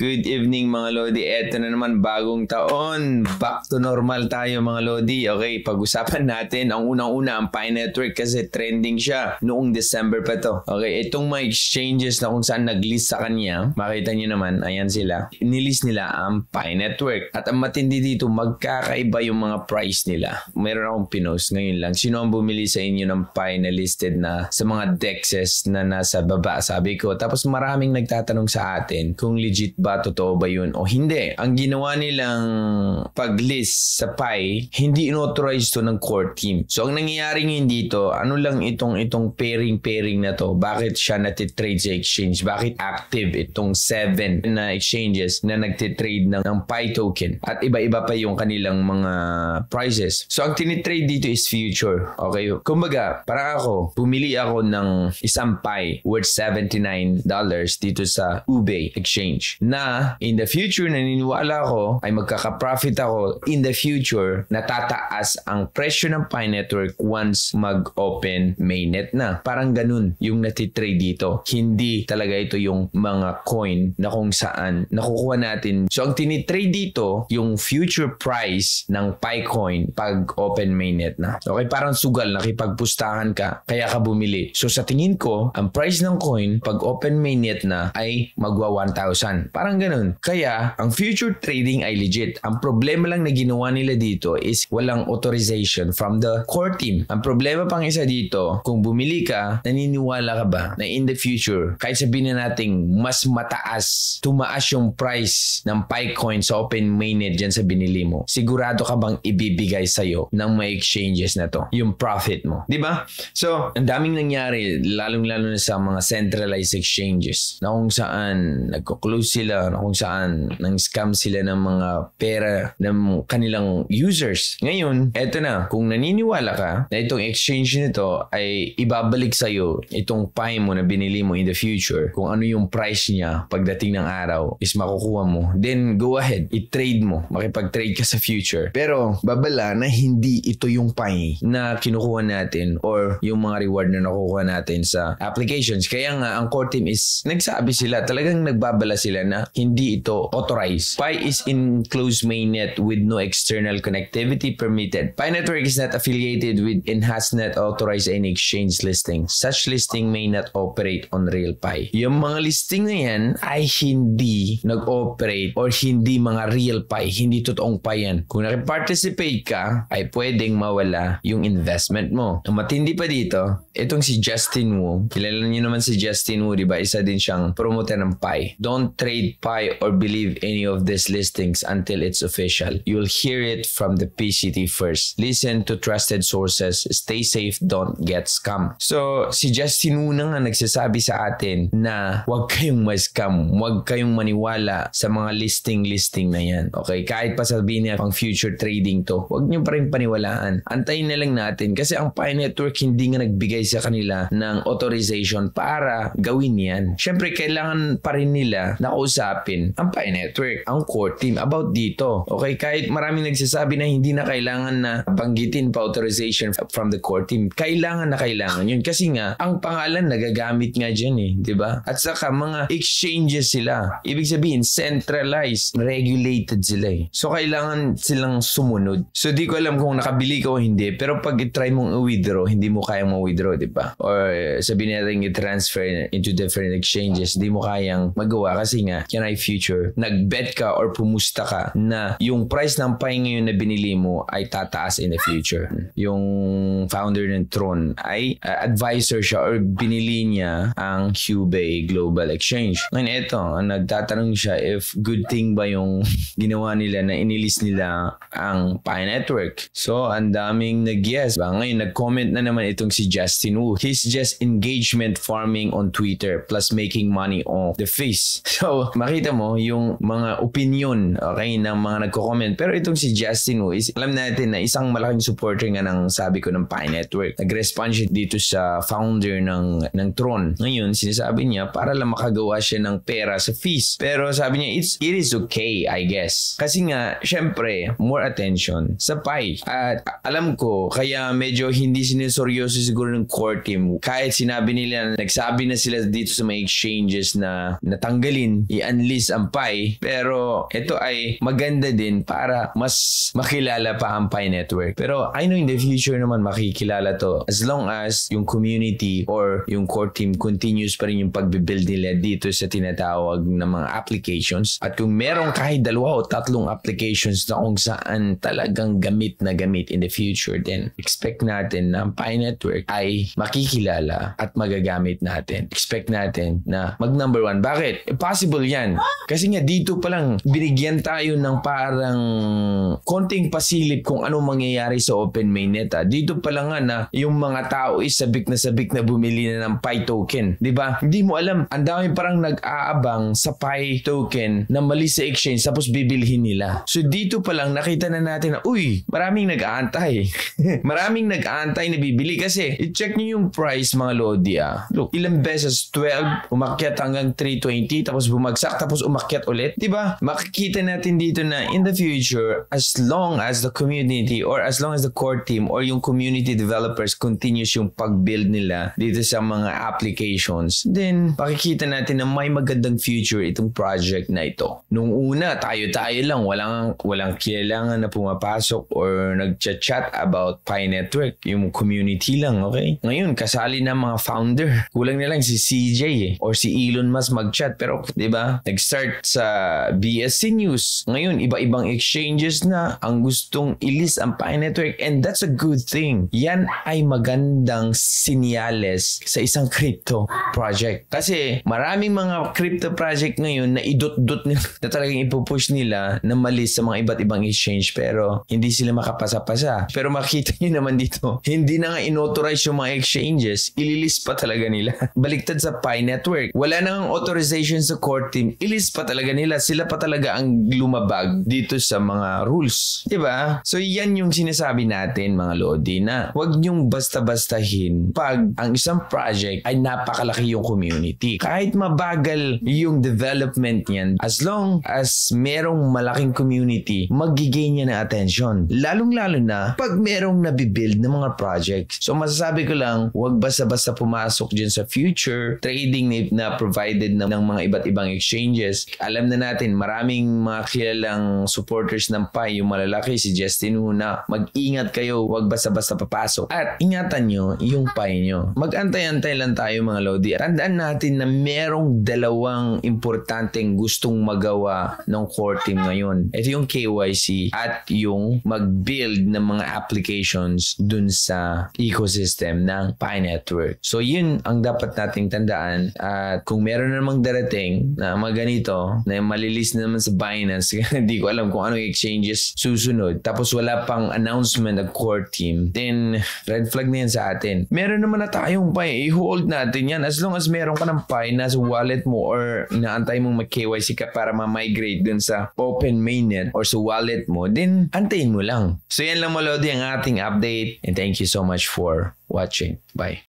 Good evening mga Lodi. Eto na naman bagong taon. Back to normal tayo mga Lodi. Okay, pag-usapan natin ang unang-una ang Pi Network kasi trending siya noong December pa to. Okay, itong mga exchanges na kung saan nag-list sa kanya, makita nyo naman, ayan sila. Nilist nila ang Pi Network. At ang matindi dito, magkakaiba yung mga price nila. Meron akong pinost ngayon lang. Sino ang bumili sa inyo ng Pi na listed na sa mga dexes na nasa baba, sabi ko. Tapos maraming nagtatanong sa atin kung legit ba, totoo ba yun o hindi. Ang ginawa nilang pag-list sa Pi, hindi inauthorized to ng core team. So ang nangyayari ngayon dito, ano lang itong pairing na to? Bakit siya natitrade sa exchange? Bakit active itong 7 na exchanges na nagtitrade ng Pi token? At iba-iba pa yung kanilang mga prices. So ang tinitrade dito is future. Okay? Kumbaga, parang ako, bumili ako ng isang Pi worth $79 dito sa Ube exchange na in the future naniniwala ko ay magkaka-profit ako in the future na tataas ang presyo ng Pi Network once mag-open mainnet na. Parang ganun yung natitrade dito. Hindi talaga ito yung mga coin na kung saan nakukuha natin. So ang tinitrade dito yung future price ng Pi coin pag open mainnet na. Okay, parang sugal, nakipagpustahan ka kaya ka bumili. So sa tingin ko, ang price ng coin pag open mainnet na ay magwa 1,000. Parang ganun. Kaya, ang future trading ay legit. Ang problema lang na ginawa nila dito is walang authorization from the core team. Ang problema pang isa dito, kung bumili ka, naniniwala ka ba na in the future, kahit sabihin na nating mas mataas, tumaas yung price ng Pi coin sa open mainnet dyan sa binili mo, sigurado ka bang ibibigay sa'yo ng may exchanges na to? Yung profit mo. Diba? So, ang daming nangyari, lalong-lalo na sa mga centralized exchanges na kung saan nagko-close sila, na kung saan nang-scam sila ng mga pera ng kanilang users. Ngayon, eto na, kung naniniwala ka na itong exchange nito ay ibabalik sa'yo itong Pi mo na binili mo in the future, kung ano yung price niya pagdating ng araw is makukuha mo, then go ahead, i-trade mo, makipag-trade ka sa future. Pero, babala na hindi ito yung Pi na kinukuha natin or yung mga reward na nakukuha natin sa applications. Kaya nga, ang core team is, nagsabi sila, talagang nagbabala sila na hindi ito authorized. Pi is in closed mainnet with no external connectivity permitted. Pi Network is not affiliated with and has not authorized any exchange listing. Such listing may not operate on real Pi. Yung mga listing na yan ay hindi nag-operate or hindi mga real Pi. Hindi totoong Pi yan. Kung nag-participate ka, ay pwedeng mawala yung investment mo. Ang matindi pa dito, itong si Justin Wu, kilala niyo naman si Justin Wu, diba? Isa din siyang promoter ng Pi. Don't trade Pi or believe any of these listings until it's official. You'll hear it from the PCT first. Listen to trusted sources. Stay safe. Don't get scammed. So, si Justin Wu na nga nagsasabi sa atin na huwag kayong ma-scam. Huwag kayong maniwala sa mga listing na yan. Okay? Kahit pa sabihin niya pang future trading to, huwag niyo pa rin paniwalaan. Antayin na lang natin kasi ang Pi Network hindi nga nagbigay sa kanila ng authorization para gawin yan. Siyempre, kailangan pa rin nila na kausapin ang Pi Network, ang core team about dito. Okay, kahit maraming nagsasabi na hindi na kailangan na banggitin pa authorization from the core team. Kailangan yun. Kasi nga, ang pangalan nagagamit nga dyan eh. Diba? At saka mga exchanges sila. Ibig sabihin, centralized, regulated sila eh. So, kailangan silang sumunod. So, di ko alam kung nakabili ka o hindi. Pero pag i-try mong i-withdraw, hindi mo kayang ma-withdraw, diba? Or sabihin natin i-transfer into different exchanges, di mo kayang magawa kasi nga, yan ay future. Nag-bet ka or pumusta ka na yung price ng Pi ngayon na binili mo ay tataas in the future. Yung founder ng Tron ay advisor siya or binili niya ang Hubei Global Exchange. Ngayon ito, nagtatanong siya if good thing ba yung ginawa nila na inilis nila ang Pi Network. So, ang daming nag-yes. Ngayon, nag-comment na naman itong si Justin Wu. He's just engagement farming on Twitter plus making money on the face. So, makita mo yung mga opinion, okay, ng mga nagko-comment. Pero itong si Justin Wu, alam natin na isang malaking supporter nga ng sabi ko ng Pi Network. Nag-respond siya dito sa founder ng Tron. Ngayon, sinasabi niya para lang makagawa siya ng pera sa fees. Pero sabi niya, it is okay, I guess. Kasi nga, syempre, more attention sa Pi. At alam ko, kaya medyo hindi sinuseryoso siguro ng core team. Kahit sinabi nila, nagsabi na sila dito sa mga exchanges na natanggalin, i-unlist ang Pi. Pero ito ay maganda din para mas makilala pa ang Pi Network. Pero I know in the future naman makikilala to as long as yung community or yung core team continues pa rin yung pagbibuild nila dito sa tinatawag na mga applications. At kung meron kahit 2 o 3 applications na kung saan talagang gamit na gamit in the future, then expect natin na ang Pi Network ay makikilala at magagamit natin. Expect natin na mag number 1. Bakit? Possible yan. Kasi nga dito pa lang binigyan tayo ng parang konting pasilip kung anong mangyayari sa open mainnet. Dito pa lang nga na yung mga tao is sabik na bumili na ng Pi token. Diba? Hindi mo alam. Ang dami parang nag-aabang sa Pi token na mali sa exchange tapos bibilhin nila. So dito pa lang nakita na natin na maraming nag-aantay. Maraming nag-aantay na bibili kasi i-check nyo yung price mga Lodi. Look, ilang beses 12, umakyat hanggang 320 tapos bumagsak tapos umakyat ulit. Diba? Makikita natin dito na in the future, as long as the community or as long as the core team or yung community developers continues yung pag-build nila dito sa mga applications, then makikita natin na may magandang future itong project na ito. Nung una, tayo-tayo lang, walang kailangan na pumapasok or nag-chat about Pi Network. Yung community lang, okay? Ngayon, kasali na mga founder. Kulang na lang si CJ or si Elon Musk mag-chat. Pero, di ba? Nag-start sa BSC News. Ngayon, iba-ibang exchanges na ang gustong i-list ang Pi Network, and that's a good thing. Yan ay magandang sinyales sa isang crypto project. Kasi maraming mga crypto project ngayon na idot-dot nila na talagang ipupush nila na malis sa mga iba't ibang exchange pero hindi sila makapasa-pasa. Pero makita nyo naman dito, hindi na nga inauthorize yung mga exchanges, ililist pa talaga nila. Baliktad sa Pi Network. Wala nang authorization sa core team, ilist pa talaga nila. Sila pa talaga ang lumabag dito sa mga rules. Diba? So yan yung sinasabi natin mga Lodi na huwag nyong basta-bastahin pag ang isang project ay napakalaki yung community. Kahit mabagal yung development niyan, as long as merong malaking community, magigain niya ng attention. Lalong-lalo na pag merong nabibuild na mga project. So masasabi ko lang, huwag basta-basta pumasok dyan sa future trading na provided ng mga iba't ibang exchanges. Alam na natin, maraming mga kilalang supporters ng Pi, yung malalaki, si Justin Huna. Mag-ingat kayo, huwag basta-basta papasok. At ingatan nyo yung Pi nyo. Mag-antay-antay lang tayo mga Lodi. Tandaan natin na merong 2 importanteng gustong magawa ng core team ngayon. Ito yung KYC at yung mag-build ng mga applications dun sa ecosystem ng Pi Network. So yun ang dapat nating tandaan. At kung meron namang darating na mga ganito na malilis na naman sa Binance, hindi ko alam kung anong exchanges susunod. Tapos wala pang announcement ng core team, then red flag na yan sa atin. Meron naman na tayong Pi, i-hold natin yan. As long as meron ka ng Pi na sa wallet mo or inaantay mong mag-KYC ka para ma-migrate dun sa open mainnet or sa wallet mo, then antayin mo lang. So yan lang mga Lodi ang ating update, and thank you so much for watching. Bye.